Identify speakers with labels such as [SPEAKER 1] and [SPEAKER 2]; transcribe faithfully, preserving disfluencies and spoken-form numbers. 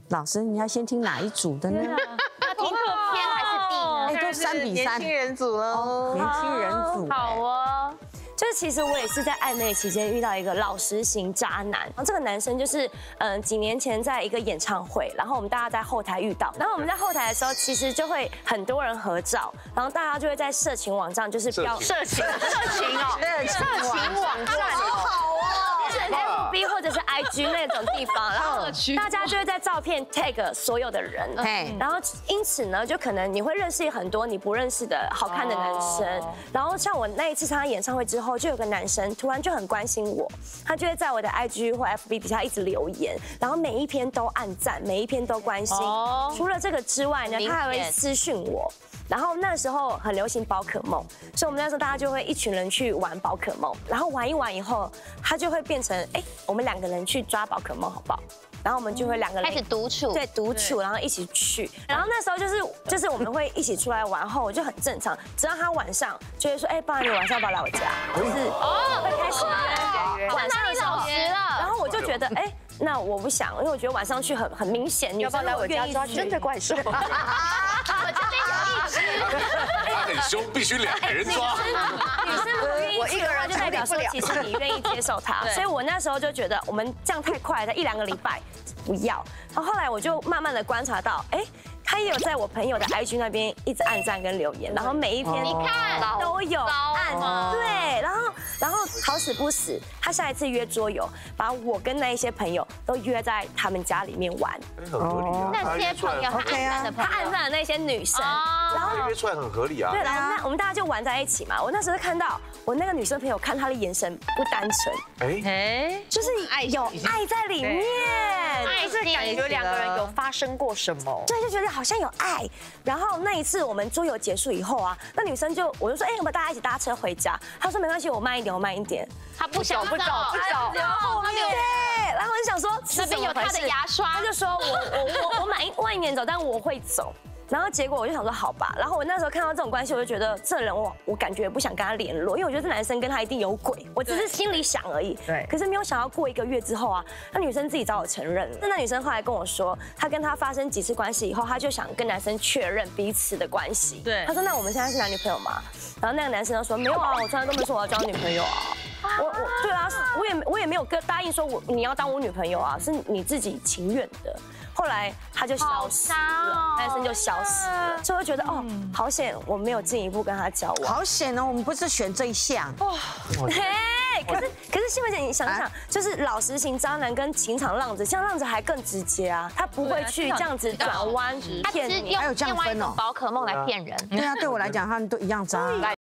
[SPEAKER 1] 老师，你要先听哪一组的呢？
[SPEAKER 2] 要听天还是地呢？
[SPEAKER 1] 哎，都三比三，
[SPEAKER 3] 年轻人组喽，
[SPEAKER 1] 年轻人组。
[SPEAKER 2] 好哦。
[SPEAKER 4] 就是其实我也是在暧昧期间遇到一个老实型渣男，然后这个男生就是嗯几年前在一个演唱会，然后我们大家在后台遇到，然后我们在后台的时候其实就会很多人合照，然后大家就会在色情网站就是标
[SPEAKER 2] 色情色情哦，色情网站哦。是
[SPEAKER 4] F B 或者是 I G 那种地方，然后大家就会在照片 tag 所有的人，然后因此呢，就可能你会认识很多你不认识的好看的男生，然后像我那一次参加演唱会之后，就有个男生突然就很关心我，他就会在我的 I G 或 F B 底下一直留言，然后每一篇都按赞，每一篇都关心。除了这个之外呢，他还会私讯我。然后那时候很流行宝可梦，所以我们那时候大家就会一群人去玩宝可梦，然后玩一玩以后，他就会变成哎，我们两个人去抓宝可梦好不好？然后我们就会两个人
[SPEAKER 2] 开始独处，
[SPEAKER 4] 对，独处，然后一起去。然后那时候就是就是我们会一起出来玩后，就很正常。直到他晚上就会说，哎，不然你晚上要不要来我家？就是哦，会开始约晚上的时候，然后我就觉得，哎。那我不想，因为我觉得晚上去很很明显，女生
[SPEAKER 3] 来我家抓真的怪兽。
[SPEAKER 2] 我这边有一只，
[SPEAKER 5] 他很凶，必须两个人抓。
[SPEAKER 4] 女生如果愿意，我一个人就代表说其实你愿意接受他，所以我那时候就觉得我们这样太快了，一两个礼拜不要。然后后来我就慢慢的观察到，哎。他也有在我朋友的 I G 那边一直按赞跟留言，然后每一篇
[SPEAKER 2] 你看
[SPEAKER 4] 都有按，对，然后然后好死不死，他下一次约桌游，把我跟那一些朋友都约在他们家里面玩，
[SPEAKER 5] 很合理啊。
[SPEAKER 2] 那些朋友他按赞的朋友，
[SPEAKER 4] 他按赞的那些女生，
[SPEAKER 5] 然后约出来很合理啊。
[SPEAKER 4] 对，然后那我们大家就玩在一起嘛。我那时候看到我那个女生朋友看她的眼神不单纯，
[SPEAKER 5] 哎
[SPEAKER 2] 哎，
[SPEAKER 4] 就是有爱在里面，
[SPEAKER 2] 爱
[SPEAKER 3] 是感觉两个人有发生过什么？
[SPEAKER 4] 对，就觉得好像有爱。然后那一次我们桌游结束以后啊，那女生就我就说，哎，我们大家一起搭车回家。她说没关系，我慢一点，我慢一点。
[SPEAKER 2] 她不想不走不走，
[SPEAKER 4] 然后对，然后我就想说
[SPEAKER 2] 那边有她的牙刷，
[SPEAKER 4] 她就说我我我我慢慢一点走，但我会走。然后结果我就想说好吧，然后我那时候看到这种关系，我就觉得这人我我感觉不想跟他联络，因为我觉得这男生跟他一定有鬼，我只是心里想而已。
[SPEAKER 3] 对。
[SPEAKER 4] 可是没有想到过一个月之后啊，那女生自己找我承认了。那女生后来跟我说，她跟他发生几次关系以后，她就想跟男生确认彼此的关系。
[SPEAKER 2] 对。
[SPEAKER 4] 她说那我们现在是男女朋友吗？然后那个男生就说没有啊，我从来都没说我要交女朋友啊。我我对啊，我也我也没有跟答应说我你要当我女朋友啊，是你自己情愿的。后来他就消失了，男生就消失了，所以我觉得哦，好险我没有进一步跟他交往。
[SPEAKER 1] 好险哦，我们不是选这一项。
[SPEAKER 4] 哇，嘿，可是可是新闻姐，你想想，就是老实型渣男跟情场浪子，像浪子还更直接啊，他不会去这样子转弯骗你，
[SPEAKER 1] 还有这样分哦，
[SPEAKER 2] 宝可梦来骗人。
[SPEAKER 1] 对啊，对我来讲，他们都一样渣。